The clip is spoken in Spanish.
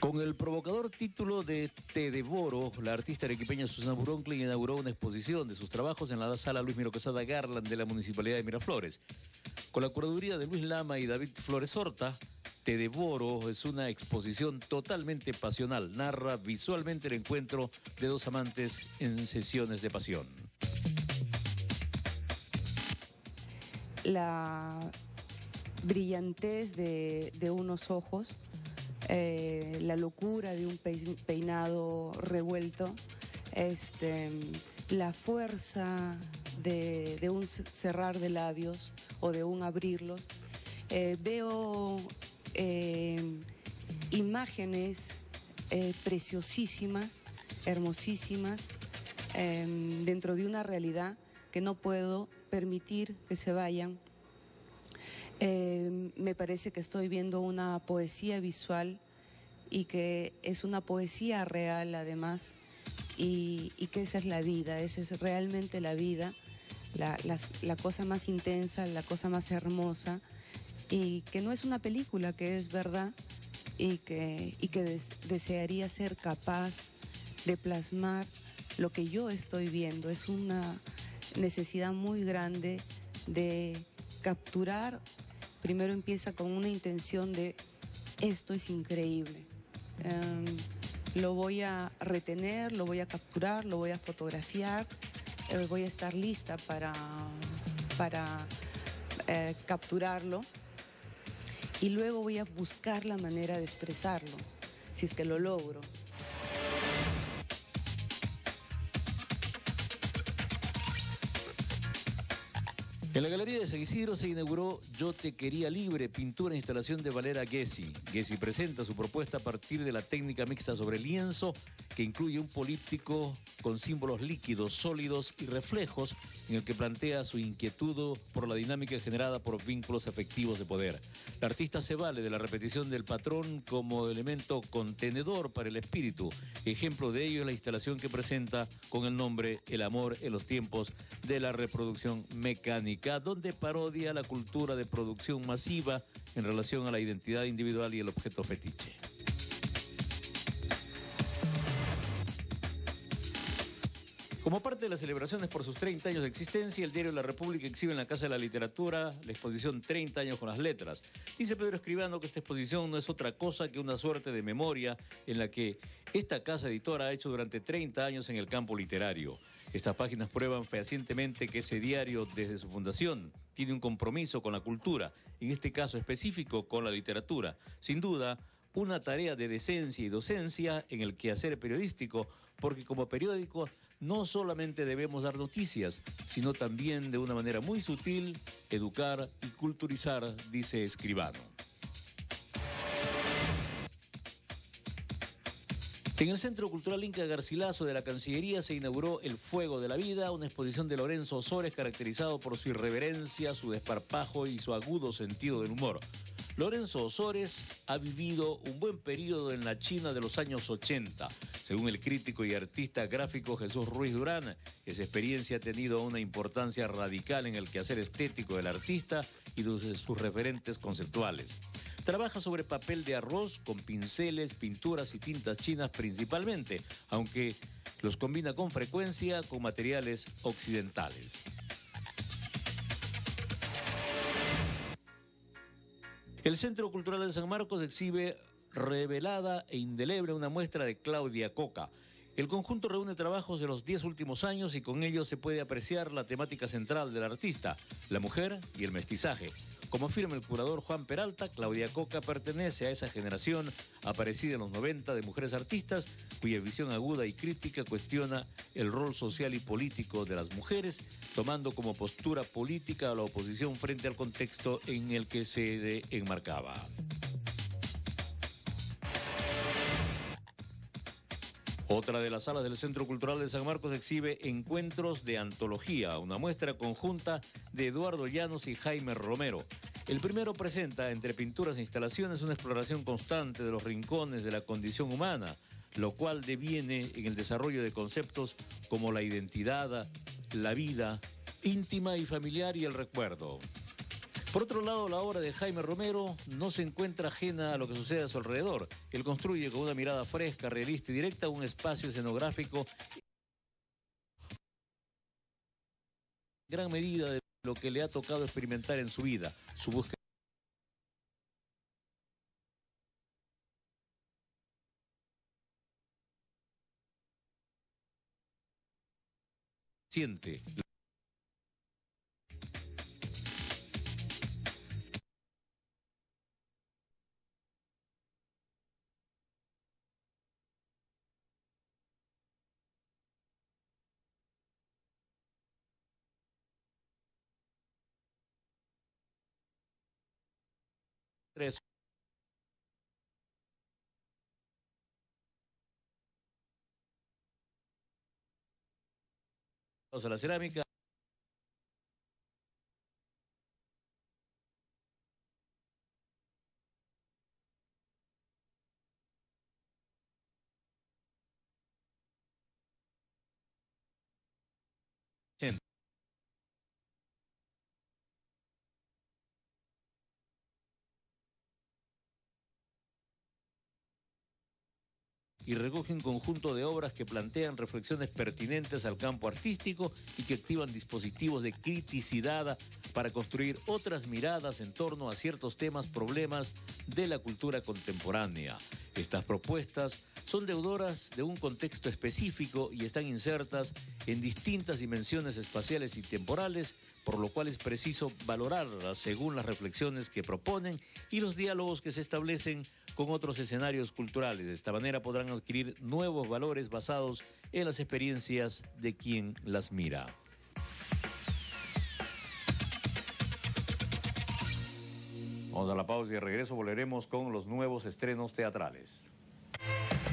Con el provocador título de Te devoro, la artista arequipeña Susana Buroncli inauguró una exposición de sus trabajos en la sala Luis Miro Quesada Garland de la Municipalidad de Miraflores. Con la curaduría de Luis Lama y David Flores Horta, Te devoro es una exposición totalmente pasional. Narra visualmente el encuentro de dos amantes en sesiones de pasión. La brillantez de unos ojos, la locura de un peinado revuelto, la fuerza de un cerrar de labios o de un abrirlos. Veo imágenes preciosísimas, hermosísimas, dentro de una realidad que no puedo permitir que se vayan. Me parece que estoy viendo una poesía visual y que es una poesía real además, y que esa es la vida, esa es realmente la vida, la cosa más intensa, la cosa más hermosa, y que no es una película, que es verdad, y que desearía ser capaz de plasmar lo que yo estoy viendo. Es una necesidad muy grande de capturar. Primero empieza con una intención de esto es increíble, lo voy a retener, lo voy a capturar, lo voy a fotografiar, voy a estar lista para capturarlo, y luego voy a buscar la manera de expresarlo, si es que lo logro. En la Galería de San Isidro se inauguró Yo te quería libre, pintura e instalación de Valera Gessi. Gessi presenta su propuesta a partir de la técnica mixta sobre lienzo, que incluye un políptico con símbolos líquidos, sólidos y reflejos, en el que plantea su inquietud por la dinámica generada por vínculos afectivos de poder. La artista se vale de la repetición del patrón como elemento contenedor para el espíritu. Ejemplo de ello es la instalación que presenta con el nombre El amor en los tiempos de la reproducción mecánica, donde parodia la cultura de producción masiva en relación a la identidad individual y el objeto fetiche. Como parte de las celebraciones por sus 30 años de existencia, el diario La República exhibe en la Casa de la Literatura la exposición 30 años con las letras. Dice Pedro Escribano que esta exposición no es otra cosa que una suerte de memoria en la que esta casa editora ha hecho durante 30 años en el campo literario. Estas páginas prueban fehacientemente que ese diario, desde su fundación, tiene un compromiso con la cultura, en este caso específico con la literatura. Sin duda, una tarea de decencia y docencia en el quehacer periodístico, porque como periódico no solamente debemos dar noticias, sino también de una manera muy sutil, educar y culturizar, dice Escribano. En el Centro Cultural Inca Garcilaso de la Cancillería se inauguró El Fuego de la Vida, una exposición de Lorenzo Osores caracterizado por su irreverencia, su desparpajo y su agudo sentido del humor. Lorenzo Osores ha vivido un buen periodo en la China de los años 80. Según el crítico y artista gráfico Jesús Ruiz Durán, esa experiencia ha tenido una importancia radical en el quehacer estético del artista y de sus referentes conceptuales. Trabaja sobre papel de arroz con pinceles, pinturas y tintas chinas principalmente, aunque los combina con frecuencia con materiales occidentales. El Centro Cultural de San Marcos exhibe Revelada e Indeleble, una muestra de Claudia Coca. El conjunto reúne trabajos de los 10 últimos años y con ellos se puede apreciar la temática central del artista, la mujer y el mestizaje. Como afirma el curador Juan Peralta, Claudia Coca pertenece a esa generación aparecida en los 90 de mujeres artistas, cuya visión aguda y crítica cuestiona el rol social y político de las mujeres, tomando como postura política a la oposición frente al contexto en el que se enmarcaba. Otra de las salas del Centro Cultural de San Marcos exhibe Encuentros de Antología, una muestra conjunta de Eduardo Llanos y Jaime Romero. El primero presenta, entre pinturas e instalaciones, una exploración constante de los rincones de la condición humana, lo cual deviene en el desarrollo de conceptos como la identidad, la vida íntima y familiar y el recuerdo. Por otro lado, la obra de Jaime Romero no se encuentra ajena a lo que sucede a su alrededor. Él construye con una mirada fresca, realista y directa un espacio escenográfico en gran medida de lo que le ha tocado experimentar en su vida, su búsqueda. Siente. Tres. A la cerámica. Y recoge un conjunto de obras que plantean reflexiones pertinentes al campo artístico y que activan dispositivos de criticidad para construir otras miradas en torno a ciertos temas, problemas de la cultura contemporánea. Estas propuestas son deudoras de un contexto específico y están insertas en distintas dimensiones espaciales y temporales, por lo cual es preciso valorarlas según las reflexiones que proponen y los diálogos que se establecen con otros escenarios culturales. De esta manera podrán adquirir nuevos valores basados en las experiencias de quien las mira. Vamos a la pausa y de regreso volveremos con los nuevos estrenos teatrales.